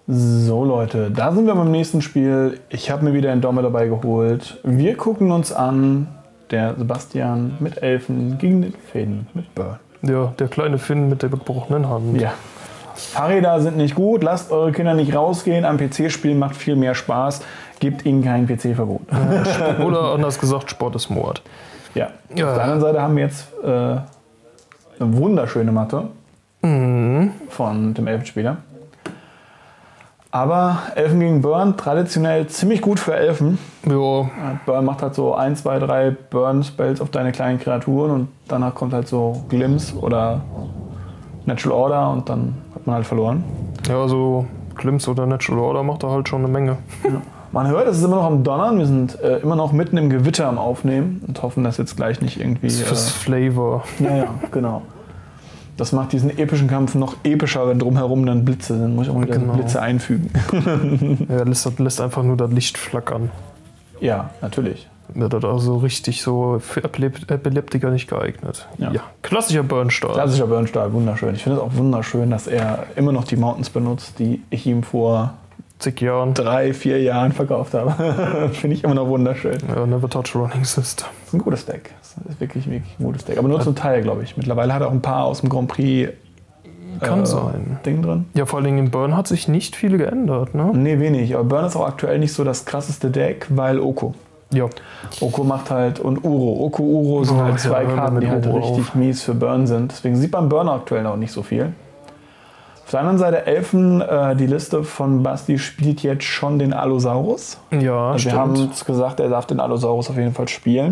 So Leute, da sind wir beim nächsten Spiel. Ich habe mir wieder Indomitable dabei geholt. Wir gucken uns an, der Sebastian mit Elfen gegen den Finn mit Burn. Ja, der kleine Finn mit der gebrochenen Hand. Ja. Fahrräder sind nicht gut, lasst eure Kinder nicht rausgehen. Am PC spielen macht viel mehr Spaß. Gebt ihnen kein PC-Verbot. Oder anders gesagt, Sport ist Mord. Ja. Auf der anderen Seite haben wir jetzt eine wunderschöne Matte von dem Elfenspieler. Aber Elfen gegen Burn, traditionell ziemlich gut für Elfen. Ja. Burn macht halt so 1, 2, 3 Burn-Spells auf deine kleinen Kreaturen und danach kommt halt so Glimpse oder Natural Order und dann hat man halt verloren. Ja, so Glimpse oder Natural Order macht da halt schon eine Menge. Ja. Man hört, es ist immer noch am Donnern. Wir sind immer noch mitten im Gewitter am Aufnehmen und hoffen, dass jetzt gleich nicht irgendwie... Das ist fürs Flavor. Ja, genau. Das macht diesen epischen Kampf noch epischer, wenn drumherum dann Blitze sind. Muss ich auch wieder Blitze einfügen. Ja, lässt einfach nur das Licht flackern. Ja, natürlich. Ja, das ist also richtig so für Epileptiker nicht geeignet. Ja. Klassischer Burn-Stahl. Klassischer Burn-Stahl, wunderschön. Ich finde es auch wunderschön, dass er immer noch die Mountains benutzt, die ich ihm vor zig Jahren, 3, 4 Jahren verkauft habe. Finde ich immer noch wunderschön. Ja, Never Touch Running System. Das ist ein gutes Deck. Das ist wirklich ein gutes Deck. Aber nur zum Teil, glaube ich. Mittlerweile hat er auch ein paar aus dem Grand Prix Kann sein. Ding drin. Ja, vor allen Dingen in Burn hat sich nicht viel geändert, ne? Nee, wenig. Aber Burn ist auch aktuell nicht so das krasseste Deck, weil Oko. Ja. Oko macht halt und Uro. Oko, Uro sind halt zwei Karten, die halt richtig mies für Burn sind. Deswegen sieht man Burn aktuell noch nicht so viel. Auf der anderen Seite Elfen, die Liste von Basti spielt jetzt schon den Allosaurus. Ja, also wir haben uns gesagt, er darf den Allosaurus auf jeden Fall spielen.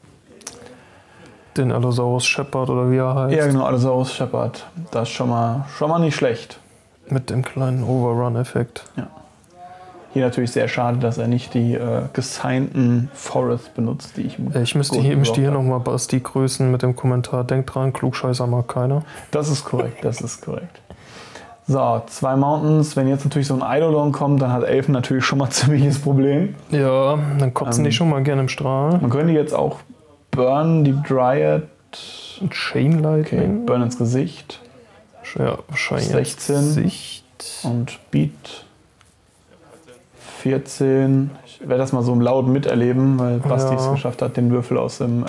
Den Allosaurus Shepherd oder wie er heißt. Ja, genau, Allosaurus Shepherd. Das ist schon mal nicht schlecht. Mit dem kleinen Overrun-Effekt. Ja. Hier natürlich sehr schade, dass er nicht die gesignten Forests benutzt, die ich müsste hier nochmal Basti grüßen mit dem Kommentar: Denkt dran, Klugscheißer mag keiner. Das ist korrekt, das ist korrekt. So, 2 Mountains. Wenn jetzt natürlich so ein Eidolon kommt, dann hat Elfen natürlich schon mal ein ziemliches Problem. Ja, dann kotzen die schon mal gerne im Strahl. Man könnte jetzt auch Burn, die Dryad. Chain Lightning. Okay, Burn ins Gesicht. Ja, wahrscheinlich 16. Gesicht. Und Beat 14. Ich werde das mal so laut miterleben, weil Basti es geschafft hat, den Würfel aus dem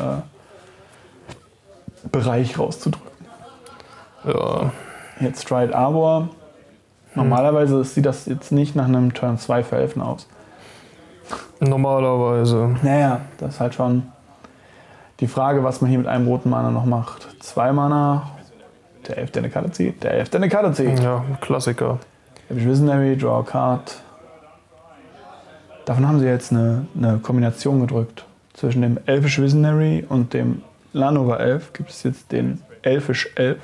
Bereich rauszudrücken. Ja. Jetzt Stride Arbor. Normalerweise sieht das jetzt nicht nach einem Turn 2 für Elfen aus. Normalerweise. Naja, das ist halt schon die Frage, was man hier mit einem roten Mana noch macht. 2 Mana, der Elf, der eine Karte zieht, der Elf, der eine Karte zieht. Ja, Klassiker. Visionary, Draw a Card. Davon haben sie jetzt eine Kombination gedrückt. Zwischen dem Elfisch Visionary und dem Lanova Elf gibt es jetzt den Elfisch Elf.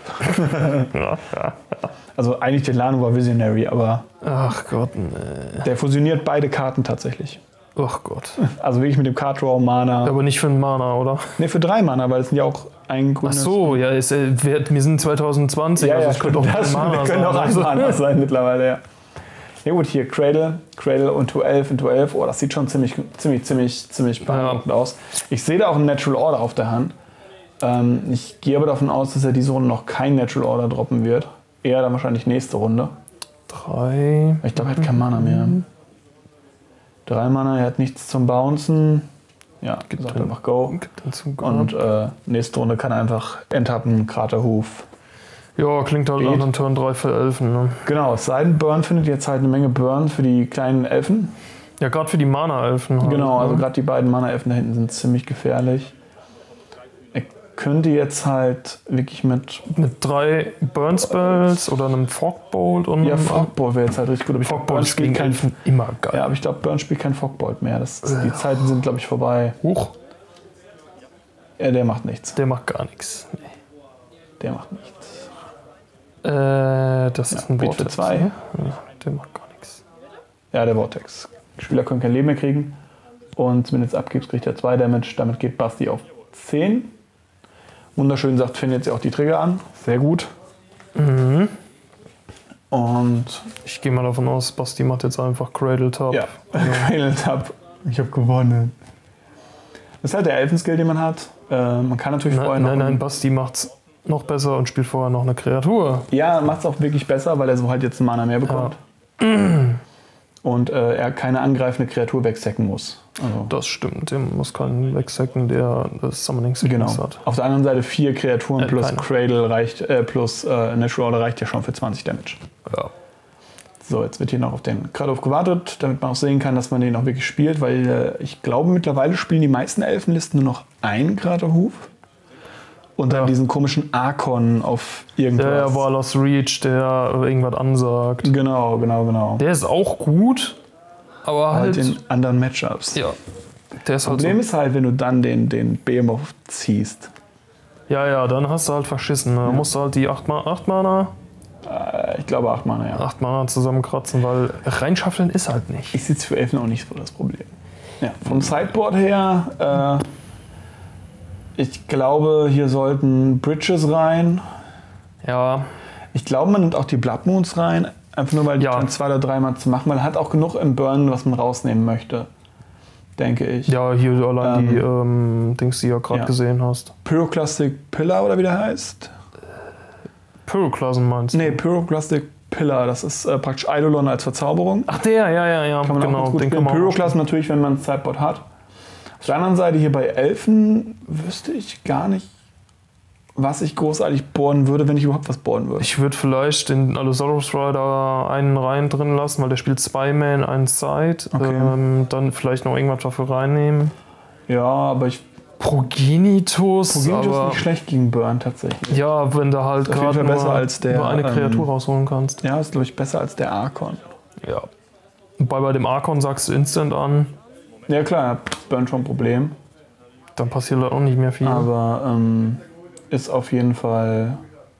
Also eigentlich den Lanova Visionary, aber ach Gott, nee. Der fusioniert beide Karten tatsächlich. Ach Gott. Also wirklich mit dem Card Draw Mana. Aber nicht für einen Mana, oder? Ne, für 3 Mana, weil es sind ja auch ein grünes. Ach so, ja, wir sind 2020, ja, also es könnte auch ein Mana sein. Auch ein Mana sein mittlerweile, ja. Ja gut, hier Cradle und to 11 into 11. Oh, das sieht schon ziemlich beeindruckend aus. Ich sehe da auch einen Natural Order auf der Hand. Ich gehe aber davon aus, dass er diese Runde noch kein Natural Order droppen wird. Eher dann wahrscheinlich nächste Runde. 3. Ich glaube, er hat kein Mana mehr. 3 Mana, er hat nichts zum Bouncen. Ja, sagt einfach Go. Und nächste Runde kann er einfach enttappen, Kraterhuf. Ja, klingt halt an Turn 3 für Elfen. Ne? Genau, es sei denn, Burn findet jetzt halt eine Menge Burn für die kleinen Elfen. Ja, gerade für die Mana-Elfen. Halt, genau, also gerade die beiden Mana-Elfen da hinten sind ziemlich gefährlich. Er könnte jetzt halt wirklich mit 3 Burn-Spells oder einem Fogbolt und ja, Fogbolt wäre jetzt halt richtig gut. Aber Fogbolt spielt kein Elfen immer geil. Ja, aber ich glaube, Burn spielt kein Fogbolt mehr. Die Zeiten sind, glaube ich, vorbei. Huch. Ja, der macht nichts. Der macht gar nichts. Nee. Der macht nichts. Das ist ein Vortex für 2. Ja, der macht gar nichts. Ja, der Vortex. Die Spieler können kein Leben mehr kriegen. Und wenn du jetzt abgibst, kriegt er 2 Damage. Damit geht Basti auf 10. Wunderschön sagt Finn jetzt auch die Trigger an. Sehr gut. Mhm. Und ich gehe mal davon aus, Basti macht jetzt einfach Cradle Tap. Ja, Cradle Tap. Ich habe gewonnen. Das ist halt der Elfenskill, den man hat. Man kann natürlich vorher noch... Nein, Basti macht's noch besser und spielt vorher noch eine Kreatur. Ja, macht es auch wirklich besser, weil er so halt jetzt einen Mana mehr bekommt. Und er keine angreifende Kreatur wegsacken muss. Also, das stimmt, der muss keinen wegsacken, der das Summoning Sickness hat. Auf der anderen Seite 4 Kreaturen plus Cradle reicht, plus Natural Order reicht ja schon für 20 Damage. Ja. So, jetzt wird hier noch auf den Cut-Off gewartet, damit man auch sehen kann, dass man den auch wirklich spielt, weil ich glaube, mittlerweile spielen die meisten Elfenlisten nur noch einen Cut-Off und dann diesen komischen Archon auf irgendwas. Der Warlords Reach, der irgendwas ansagt. Genau. Der ist auch gut, aber halt in anderen Matchups. Ja. Das Problem ist halt, wenn du dann den Behemoth ziehst. Ja, dann hast du halt verschissen. Da musst du halt die 8 Mana. Ich glaube 8 Mana, ja. 8 Mana zusammenkratzen, weil reinschaffeln ist halt nicht. Ich sehe es für Elfen auch nicht so das Problem. Ja, vom Sideboard her, ich glaube, hier sollten Bridges rein. Ja. Ich glaube, man nimmt auch die Blood Moons rein, einfach nur, weil die dann 2 oder 3 Mal zu machen, weil man hat auch genug im Burn, was man rausnehmen möchte, denke ich. Ja, hier allein die Dings, die du ja gerade gesehen hast. Pyroclastic Pillar oder wie der heißt? Pyroclasm meinst du? Nee, Pyroclastic Pillar, das ist praktisch Eidolon als Verzauberung. Ach der, ja, kann man genau. Auch gut den spielen. Pyroclasm natürlich, wenn man ein Sideboard hat. Auf der anderen Seite hier bei Elfen wüsste ich gar nicht, was ich großartig bohren würde, wenn ich überhaupt was bohren würde. Ich würde vielleicht den Allosaurus Rider einen rein drin lassen, weil der spielt 2 Man, 1 Side. Okay. Dann vielleicht noch irgendwas dafür reinnehmen. Ja, aber Progenitus ist nicht schlecht gegen Burn tatsächlich. Ja, wenn du halt gerade nur eine Kreatur rausholen kannst. Ja, ist glaube ich besser als der Archon. Ja. Wobei bei dem Archon sagst du Instant an. Ja klar, Burn schon ein Problem. Dann passiert auch nicht mehr viel. Aber ist auf jeden Fall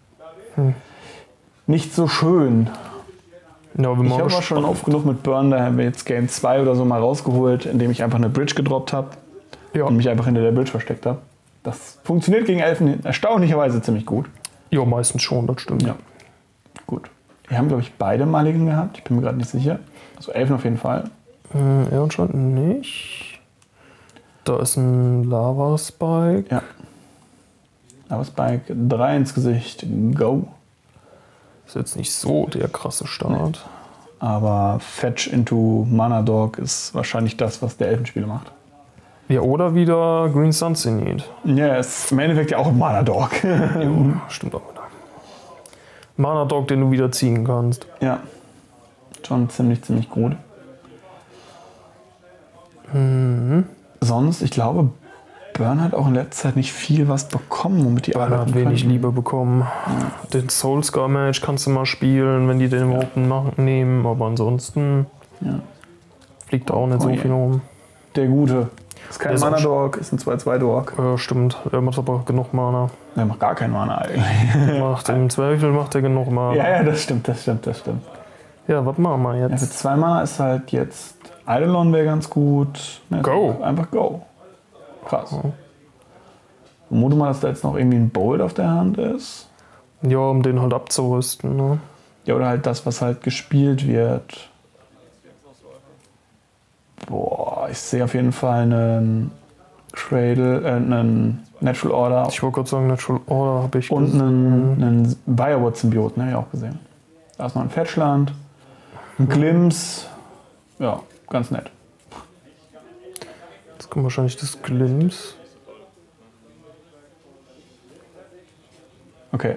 nicht so schön. Ja, ich habe auch schon oft genug mit Burn, da haben wir jetzt Game 2 oder so mal rausgeholt, indem ich einfach eine Bridge gedroppt habe und mich einfach hinter der Bridge versteckt habe. Das funktioniert gegen Elfen erstaunlicherweise ziemlich gut. Ja, meistens schon, das stimmt. Ja. Gut. Wir haben, glaube ich, beide Maligen gehabt. Ich bin mir gerade nicht sicher. Also Elfen auf jeden Fall. Ehrenschand nicht. Da ist ein Lava-Spike. Ja. Lava-Spike, 3 ins Gesicht. Go. Ist jetzt nicht so der krasse Start. Nee. Aber Fetch into Mana Dog ist wahrscheinlich das, was der Elfenspieler macht. Ja, oder wieder Green Sun Zenith. Ja, ist im Endeffekt ja auch ein Mana Dog. Ja, stimmt auch wieder. Mana Dog, den du wieder ziehen kannst. Ja. Schon ziemlich gut. Sonst, ich glaube, Burn hat auch in letzter Zeit nicht viel was bekommen, womit die Burn hat wenig Liebe bekommen. Ja. Den Soulscar Match kannst du mal spielen, wenn die den überhaupt nehmen, aber ansonsten fliegt da auch nicht so viel rum. Der Gute. Ist kein Mana-Dog, ist ein 2-2-Dog. Stimmt, er macht aber genug Mana. Er macht gar keinen Mana eigentlich. Macht im Zweifel macht er genug Mana. Ja, das stimmt. Ja, was machen wir jetzt? Ja, für 2 Mana ist halt jetzt Eidolon wäre ganz gut. Go. Einfach Go. Krass. Vermute mal, dass da jetzt noch irgendwie ein Bolt auf der Hand ist. Ja, um den halt abzurüsten. Ne? Ja, oder halt das, was halt gespielt wird. Boah, ich sehe auf jeden Fall einen Cradle, einen Natural Order. Ich wollte gerade sagen, Natural Order habe ich und einen Bioward-Symbioten, habe ich auch gesehen. Da ist noch ein Fetchland, ein Glimpse. Ja, ganz nett. Jetzt kommt wahrscheinlich das Glimpse. Okay.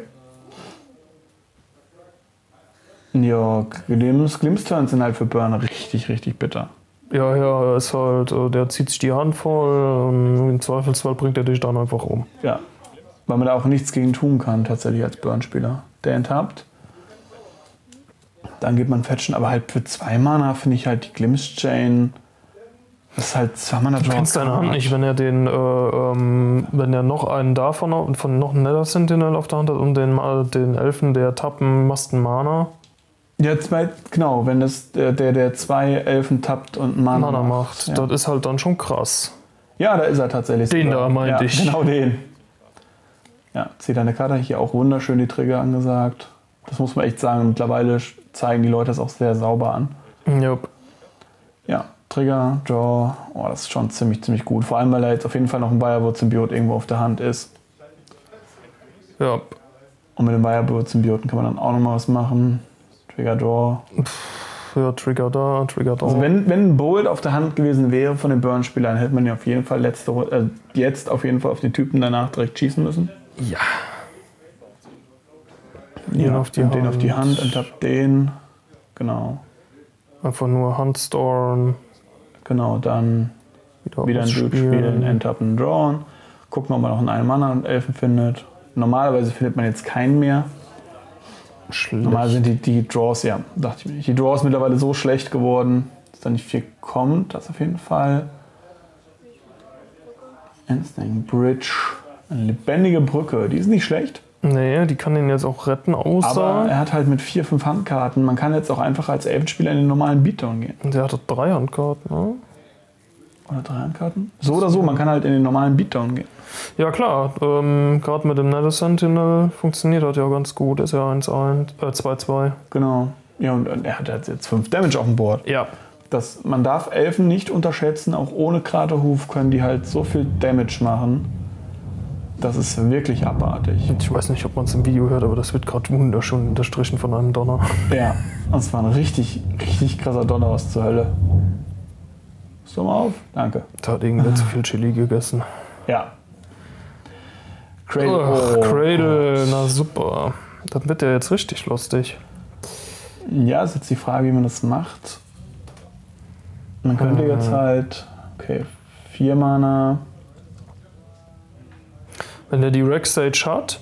Ja, Glimpse-Turns sind halt für Burner richtig bitter. Ja, ist halt, der zieht sich die Hand voll und im Zweifelsfall bringt er dich dann einfach um. Ja, weil man da auch nichts gegen tun kann, tatsächlich als Burn-Spieler. Der enttappt. Dann geht man fetchen, aber halt für 2 Mana finde ich halt die Glimpse Chain. Das ist halt 2 Mana Draw. Du kennst deine Hand nicht, wenn er wenn er noch einen davon und von noch einen Nether Sentinel auf der Hand hat und den Elfen, der tappen, machst einen Mana. Ja, genau, wenn das der 2 Elfen tappt und Mana macht. Ja. Das ist halt dann schon krass. Ja, da ist er tatsächlich. Den da meinte ich. Genau den. Ja, zieht deine Karte hier auch wunderschön die Trigger angesagt. Das muss man echt sagen. Mittlerweile zeigen die Leute das auch sehr sauber an. Yep. Ja, Trigger, Draw. Oh, das ist schon ziemlich gut. Vor allem, weil da jetzt auf jeden Fall noch ein Bioward-Symbiot irgendwo auf der Hand ist. Ja. Und mit dem Bioward-Symbioten kann man dann auch noch mal was machen. Trigger, Draw. für Trigger da, Trigger da. Also wenn ein Bolt auf der Hand gewesen wäre von den Burn-Spielern, hätte man ja auf jeden Fall jetzt auf jeden Fall auf die Typen danach direkt schießen müssen. Ja. Den auf die Hand, enttappt den. Genau. Einfach nur Handstorm. Genau, dann wieder einen Dude spielen, enttappen, drawn. Gucken, ob man noch einen 1-Mana und Elfen findet. Normalerweise findet man jetzt keinen mehr. Schlecht. Normal sind die Draws, ja, dachte ich mir nicht. Die Draws mittlerweile so schlecht geworden, dass da nicht viel kommt. Das auf jeden Fall. Instinct Bridge. Eine lebendige Brücke, die ist nicht schlecht. Nee, die kann den jetzt auch retten, außer... Aber er hat halt mit 4-5 Handkarten. Man kann jetzt auch einfach als Elfenspieler in den normalen Beatdown gehen. Der hat doch 3 Handkarten, ne? Oder 3 Handkarten? So oder so, man kann halt in den normalen Beatdown gehen. Ja klar, gerade mit dem Nether Sentinel funktioniert das ja ganz gut. Ist ja 2-2. Genau. Ja, und er hat jetzt 5 Damage auf dem Board. Ja. Man darf Elfen nicht unterschätzen, auch ohne Kraterhuf können die halt so viel Damage machen. Das ist wirklich abartig. Ich weiß nicht, ob man es im Video hört, aber das wird gerade wunderschön unterstrichen von einem Donner. Ja, das war ein richtig, richtig krasser Donner aus zur Hölle. Pass doch mal auf. Danke. Da hat irgendwer zu viel Chili gegessen. Ja. Cradle. Cradle, na super. Das wird ja jetzt richtig lustig. Ja, ist jetzt die Frage, wie man das macht. Man könnte jetzt halt, 4 Mana. Wenn der die Rex Stage hat,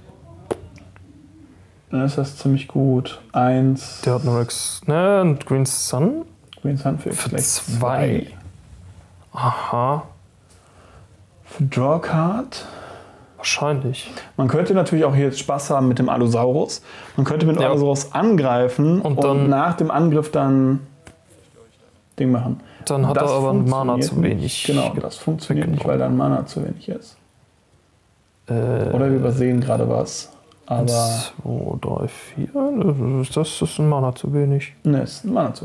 dann ist das ziemlich gut. 1. Der hat eine Rex. Ne, und Green Sun? Green Sun für 2. Aha. Für Draw Card. Wahrscheinlich. Man könnte natürlich auch hier jetzt Spaß haben mit dem Allosaurus. Man könnte mit dem Allosaurus angreifen und dann nach dem Angriff dann Ding machen. Dann hat er aber ein Mana zu wenig. Genau, das funktioniert nicht, weil da ein Mana zu wenig ist. Oder wir übersehen gerade was. Aber 2, 3, 4. Das ist ein Mana zu wenig. Ne, ist ein Mana zu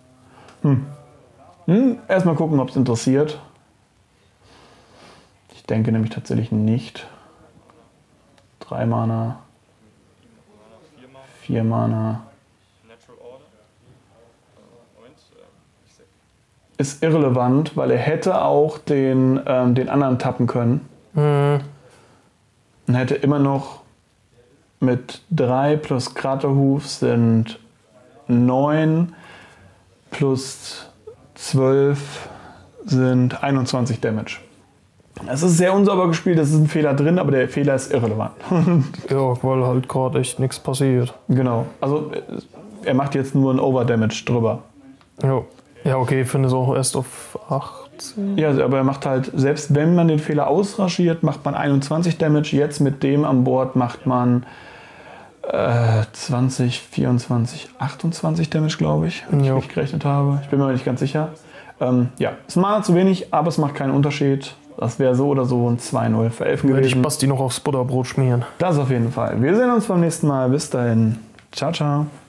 wenig. Erstmal gucken, ob es interessiert. Ich denke nämlich tatsächlich nicht. 3 Mana. 4 Mana. Ist irrelevant, weil er hätte auch den anderen tappen können. Und hätte immer noch mit 3 plus Kraterhuf sind 9 plus 12 sind 21 Damage. Es ist sehr unsauber gespielt, es ist ein Fehler drin, aber der Fehler ist irrelevant. Ja, weil halt gerade echt nichts passiert. Genau, also er macht jetzt nur ein Overdamage drüber. Ja, okay, ich finde es auch erst auf 18. Ja, aber er macht halt, selbst wenn man den Fehler ausrangiert, macht man 21 Damage. Jetzt mit dem an Bord macht man 20, 24, 28 Damage, glaube ich, wenn ich richtig gerechnet habe. Ich bin mir nicht ganz sicher. Ja, ist Mana zu wenig, aber es macht keinen Unterschied. Das wäre so oder so ein 2-0 für Elfen gewesen. Hätte ich Basti noch aufs Butterbrot schmieren. Das auf jeden Fall. Wir sehen uns beim nächsten Mal. Bis dahin. Ciao, ciao.